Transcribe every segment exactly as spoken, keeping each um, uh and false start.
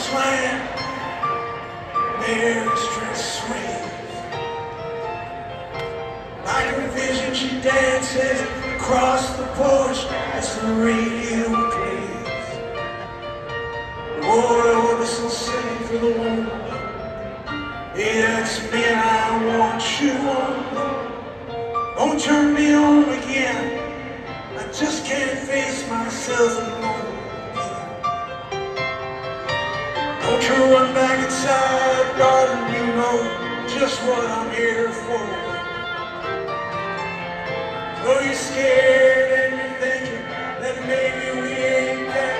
slam, Mary Street swing. Like a vision, she dances across the porch as the radio plays. Oh, this will sing for the woman. Yeah, it's me and I want you on. Don't turn me on again. I just can't face myself alone. Don't you run back inside, darling, you know just what I'm here for. Though you're scared and you're thinking that maybe we ain't there.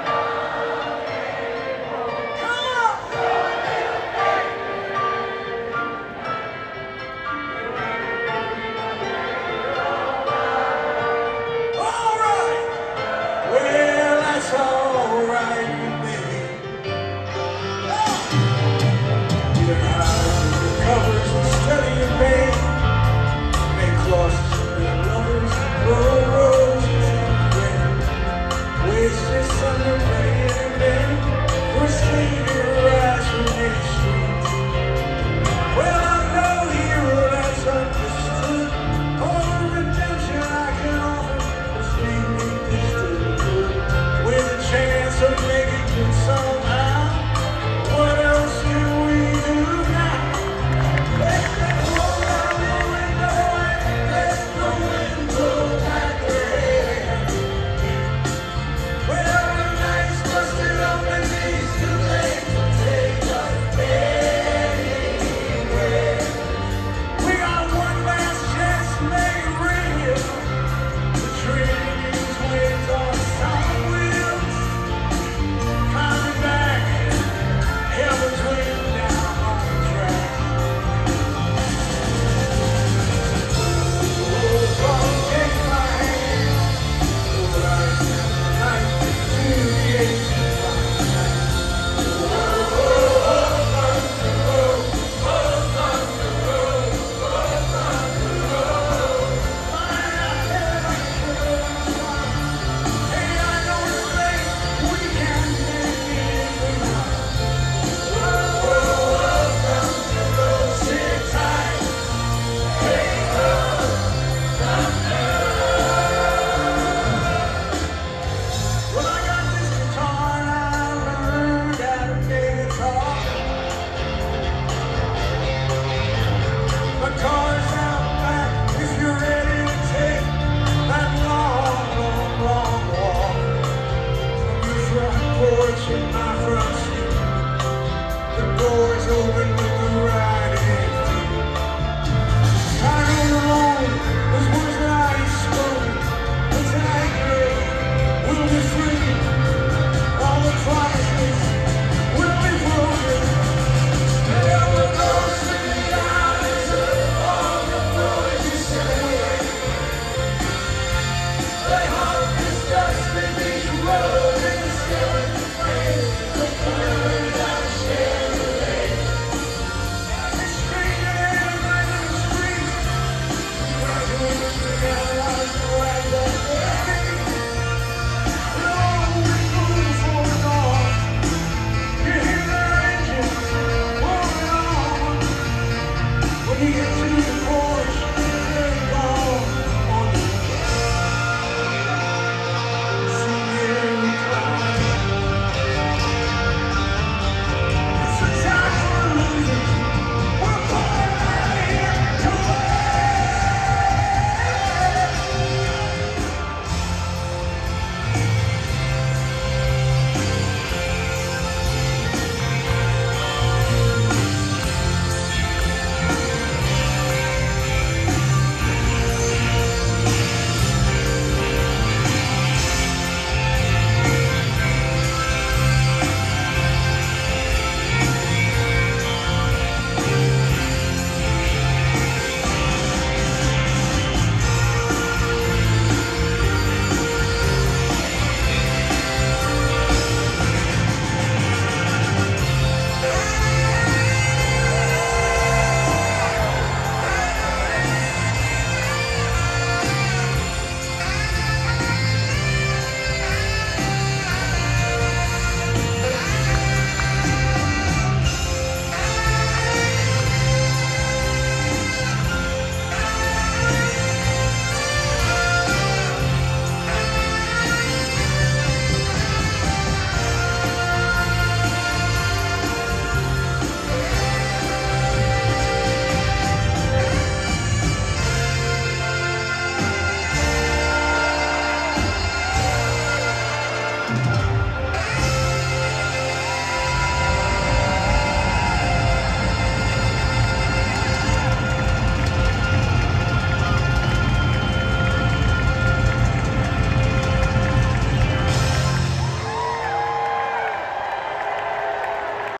Come on! All right! Well, that's all right with me. You hide under the covers and study your pain. Make crosses with lovers, roll roses in the rain. Waste this summer rain and rain. We're seeing your rise from Main Street. Well, I'm no hero that's understood. All the redemption I can offer is leaving this to the good. With a chance of making it somehow. What else can we do now? Let's roll down the window and let the window back in. Well, the night's busted open, these two legs will take us anywhere. We got one last chance to make it real. The Trinity's wings on some wheels. Coming back, heaven's waiting down on the track. Oh, come take my hand. Oh, I spent the night to the eighth and five night. Oh, oh, oh, thunder road. Oh, thunder road. Oh, thunder road. Mine, I had a good time. Hey, I know it's late. We can make it tonight. Oh, oh, oh, thunder road. Sit tight. Hey, oh, thunder. Well, I got this guitar and I learned how to play guitar. My car's out back if you're ready to take that long, long, long walk. From your front porch in my front seat. The door's open with the right hand key. I rode alone, those words that I ain't spoken. But tonight, girl, we'll be free. All the promises will be broken. There will go to the eyes of all the boys you say. They haunt this dusty beach road in the skeleton face. The bird out Chevrolet. They scream at everybody in the street. Graduates, we got a lot to write that day. Oh, we move for dawn. You hear their engines rolling on. When you get